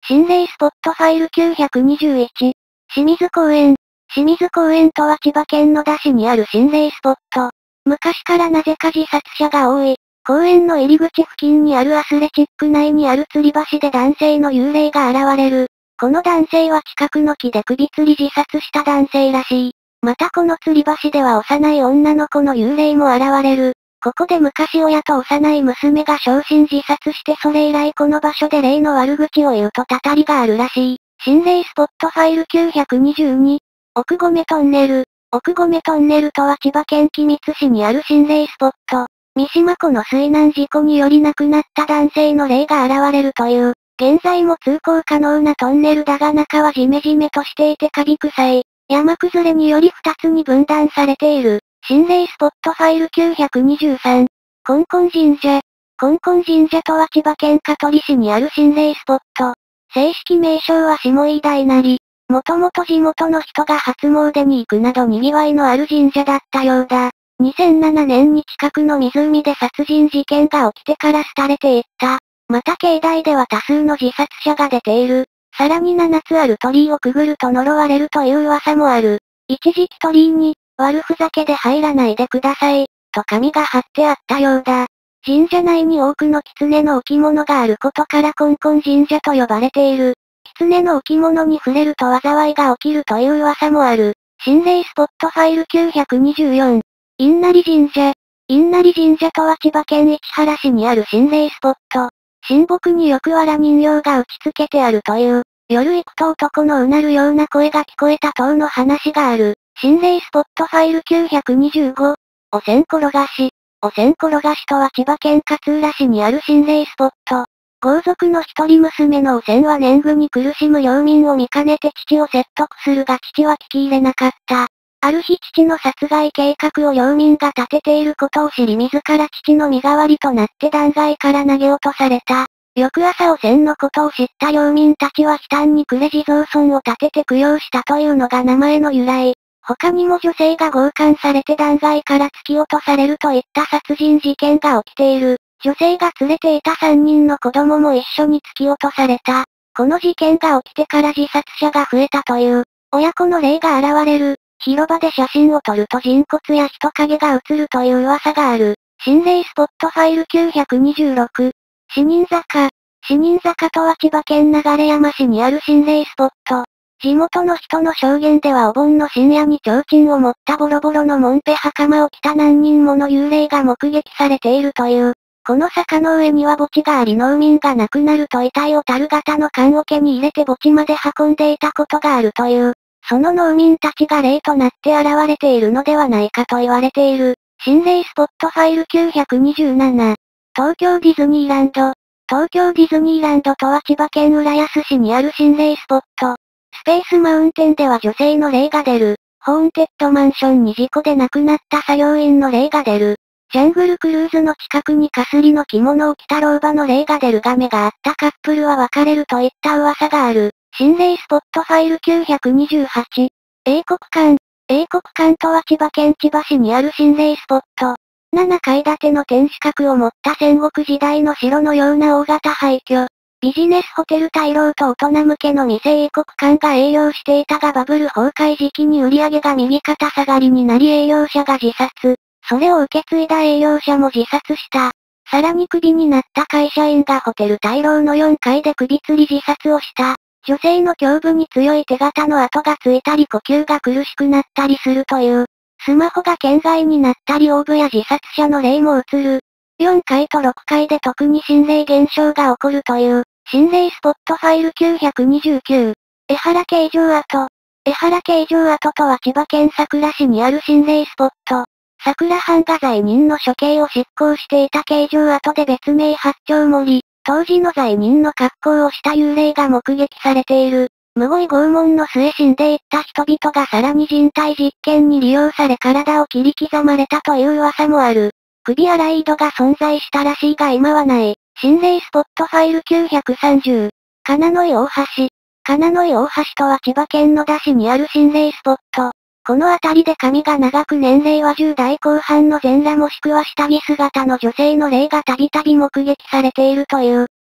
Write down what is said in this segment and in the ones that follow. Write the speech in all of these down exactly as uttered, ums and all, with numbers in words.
心霊スポットファイルきゅうひゃくにじゅういち。清水公園。清水公園とは千葉県野田市にある心霊スポット。昔からなぜか自殺者が多い。公園の入り口付近にあるアスレチック内にある吊り橋で男性の幽霊が現れる。この男性は近くの木で首吊り自殺した男性らしい。またこの吊り橋では幼い女の子の幽霊も現れる。ここで昔親と幼い娘が焼身自殺してそれ以来この場所で霊の悪口を言うとたたりがあるらしい。心霊スポットファイルきゅうひゃくにじゅうに。奥込トンネル。奥込トンネルとは千葉県君津市にある心霊スポット。三島湖の水難事故により亡くなった男性の霊が現れるという。現在も通行可能なトンネルだが中はジメジメとしていてカビ臭い。山崩れにより二つに分断されている。心霊スポットファイルきゅうひゃくにじゅうさん。コンコン神社。コンコン神社とは千葉県香取市にある心霊スポット。正式名称は下井大成。もともと地元の人が初詣に行くなど賑わいのある神社だったようだ。にせんななねんに近くの湖で殺人事件が起きてから廃れていった。また境内では多数の自殺者が出ている。さらにななつある鳥居をくぐると呪われるという噂もある。一時期鳥居に、悪ふざけで入らないでください、と紙が貼ってあったようだ。神社内に多くの狐の置物があることからコンコン神社と呼ばれている。狐の置物に触れると災いが起きるという噂もある。心霊スポットファイルきゅうひゃくにじゅうよん。稲荷神社。稲荷神社とは千葉県市原市にある心霊スポット。神木によく藁人形が打ち付けてあるという。夜行くと男のうなるような声が聞こえた等の話がある。心霊スポットファイルきゅうひゃくにじゅうご。お線転がし。お線転がしとは千葉県勝浦市にある心霊スポット。豪族の一人娘のお線は年貢に苦しむ領民を見かねて父を説得するが父は聞き入れなかった。ある日父の殺害計画を領民が立てていることを知り自ら父の身代わりとなって断崖から投げ落とされた。翌朝お線のことを知った領民たちは悲嘆に暮れ地蔵尊を立てて供養したというのが名前の由来。他にも女性が強姦されて断崖から突き落とされるといった殺人事件が起きている。女性が連れていたさんにんの子供も一緒に突き落とされた。この事件が起きてから自殺者が増えたという。親子の霊が現れる。広場で写真を撮ると人骨や人影が映るという噂がある。心霊スポットファイルきゅうひゃくにじゅうろく。死人坂。死人坂とは千葉県流山市にある心霊スポット。地元の人の証言ではお盆の深夜に提灯を持ったボロボロのモンペ袴を着た何人もの幽霊が目撃されているという。この坂の上には墓地があり農民が亡くなると遺体を樽型の棺桶に入れて墓地まで運んでいたことがあるという。その農民たちが霊となって現れているのではないかと言われている。心霊スポットファイルきゅうひゃくにじゅうなな。東京ディズニーランド。東京ディズニーランドとは千葉県浦安市にある心霊スポット。スペースマウンテンでは女性の霊が出る。ホーンテッドマンションに事故で亡くなった作業員の霊が出る。ジャングルクルーズの近くにかすりの着物を着た老婆の霊が出るガメがあったカップルは別れるといった噂がある。心霊スポットファイルきゅうひゃくにじゅうはち。英国館。英国館とは千葉県千葉市にある心霊スポット。ななかい建ての天守閣を持った戦国時代の城のような大型廃墟。ビジネスホテル大老と大人向けの店英国館が営業していたがバブル崩壊時期に売り上げが右肩下がりになり営業者が自殺。それを受け継いだ営業者も自殺した。さらにクビになった会社員がホテル大老のよんかいで首吊り自殺をした。女性の胸部に強い手形の跡がついたり呼吸が苦しくなったりするという。スマホが圏外になったりオーブや自殺者の霊も映る。よんかいとろっかいで特に心霊現象が起こるという。心霊スポットファイルきゅうひゃくにじゅうきゅう。江原形状跡。江原形状跡とは千葉県佐倉市にある心霊スポット。佐倉藩が罪人の処刑を執行していた形状跡で別名八丁森。当時の罪人の格好をした幽霊が目撃されている。むごい拷問の末死んでいった人々がさらに人体実験に利用され体を切り刻まれたという噂もある。首洗い井戸が存在したらしいが今はない。心霊スポットファイルきゅうひゃくさんじゅう。金の井大橋。金の井大橋とは千葉県野田市にある心霊スポット。この辺りで髪が長く年齢はじゅう代後半の全裸もしくは下着姿の女性の霊がたびたび目撃されているという。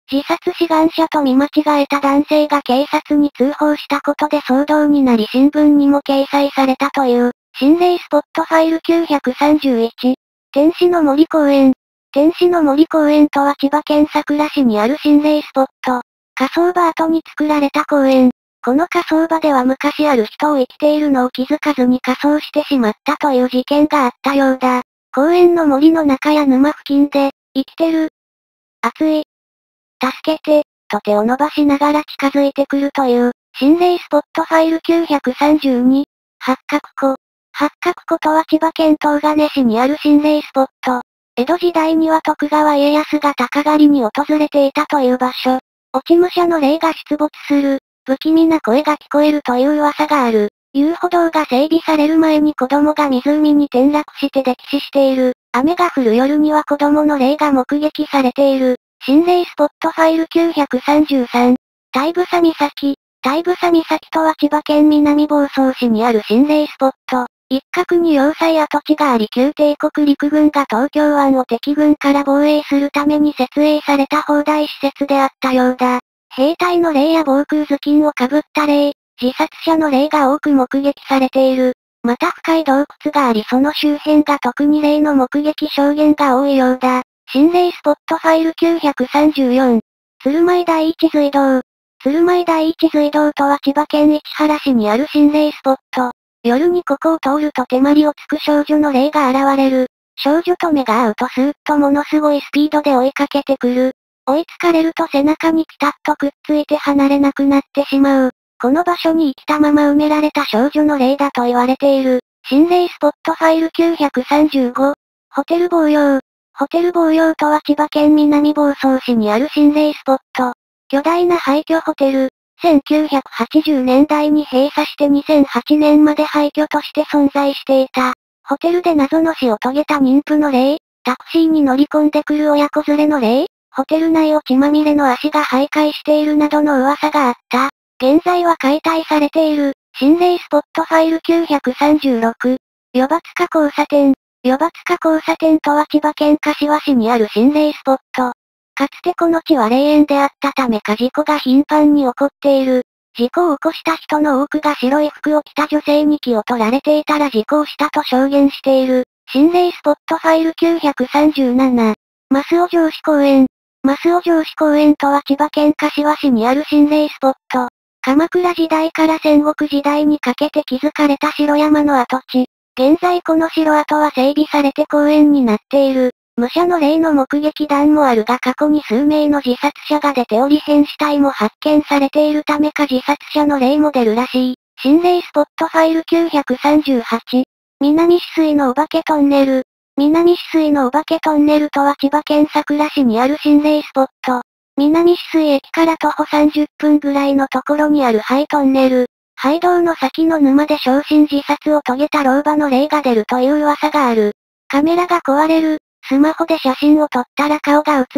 自殺志願者と見間違えた男性が警察に通報したことで騒動になり新聞にも掲載されたという、心霊スポットファイルきゅうひゃくさんじゅういち。天使の森公園。天使の森公園とは千葉県佐倉市にある心霊スポット。火葬場跡に作られた公園。この火葬場では昔ある人を生きているのを気づかずに火葬してしまったという事件があったようだ。公園の森の中や沼付近で、生きてる。熱い。助けて、と手を伸ばしながら近づいてくるという、心霊スポットファイルきゅうひゃくさんじゅうに。八角湖。八角湖とは千葉県東金市にある心霊スポット。江戸時代には徳川家康が鷹狩りに訪れていたという場所。落ち武者の霊が出没する、不気味な声が聞こえるという噂がある。遊歩道が整備される前に子供が湖に転落して溺死している。雨が降る夜には子供の霊が目撃されている。心霊スポットファイルきゅうひゃくさんじゅうさん。大房岬。大房岬とは千葉県南房総市にある心霊スポット。一角に要塞跡地があり旧帝国陸軍が東京湾を敵軍から防衛するために設営された砲台施設であったようだ。兵隊の霊や防空頭巾をかぶった霊、自殺者の霊が多く目撃されている。また深い洞窟がありその周辺が特に霊の目撃証言が多いようだ。心霊スポットファイルきゅうひゃくさんじゅうよん。鶴舞第一隧道。鶴舞第一隧道とは千葉県市原市にある心霊スポット。夜にここを通ると手まりをつく少女の霊が現れる。少女と目が合うとスーッとものすごいスピードで追いかけてくる。追いつかれると背中にピタッとくっついて離れなくなってしまう。この場所に生きたまま埋められた少女の霊だと言われている。心霊スポットファイルきゅうひゃくさんじゅうご。ホテル望洋。ホテル望洋とは千葉県南房総市にある心霊スポット。巨大な廃墟ホテル。せんきゅうひゃくはちじゅうねんだいに閉鎖してにせんはちねんまで廃墟として存在していた。ホテルで謎の死を遂げた妊婦の霊、タクシーに乗り込んでくる親子連れの霊、ホテル内を血まみれの足が徘徊しているなどの噂があった。現在は解体されている、心霊スポットファイルきゅうひゃくさんじゅうろく。与馬塚交差点。与馬塚交差点とは千葉県柏市にある心霊スポット。かつてこの地は霊園であったためか事故が頻繁に起こっている。事故を起こした人の多くが白い服を着た女性に気を取られていたら事故をしたと証言している。心霊スポットファイルきゅうひゃくさんじゅうなな。増尾城址公園。増尾城址公園とは千葉県柏市にある心霊スポット。鎌倉時代から戦国時代にかけて築かれた城山の跡地。現在この城跡は整備されて公園になっている。武者の霊の目撃談もあるが過去に数名の自殺者が出ており変死体も発見されているためか自殺者の霊も出るらしい。心霊スポットファイルきゅうひゃくさんじゅうはち。南止水のお化けトンネル。南止水のお化けトンネルとは千葉県佐倉市にある心霊スポット。南止水駅から徒歩さんじゅっぷんぐらいのところにある廃トンネル。廃道の先の沼で焼身自殺を遂げた老婆の霊が出るという噂がある。カメラが壊れる。スマホで写真を撮ったら顔が映った、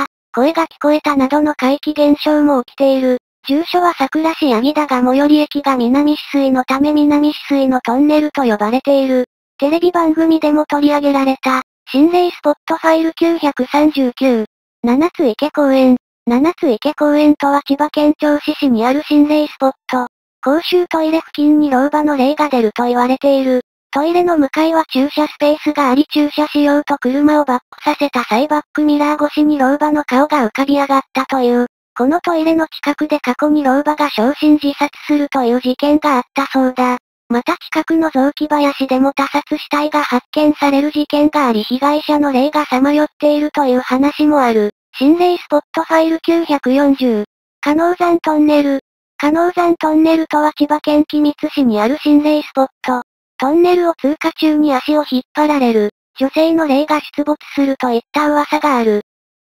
声が聞こえたなどの怪奇現象も起きている。住所は佐倉市八木だが最寄り駅が南止水のため南止水のトンネルと呼ばれている。テレビ番組でも取り上げられた、心霊スポットファイルきゅうひゃくさんじゅうきゅう。七つ池公園。七つ池公園とは千葉県銚子市にある心霊スポット。公衆トイレ付近に老婆の霊が出ると言われている。トイレの向かいは駐車スペースがあり駐車しようと車をバックさせた際バックミラー越しに老婆の顔が浮かび上がったという。このトイレの近くで過去に老婆が焼身自殺するという事件があったそうだ。また近くの雑木林でも他殺死体が発見される事件があり被害者の霊がさまよっているという話もある。心霊スポットファイルきゅうひゃくよんじゅう。鹿野山トンネル。鹿野山トンネルとは千葉県君津市にある心霊スポット。トンネルを通過中に足を引っ張られる、女性の霊が出没するといった噂がある。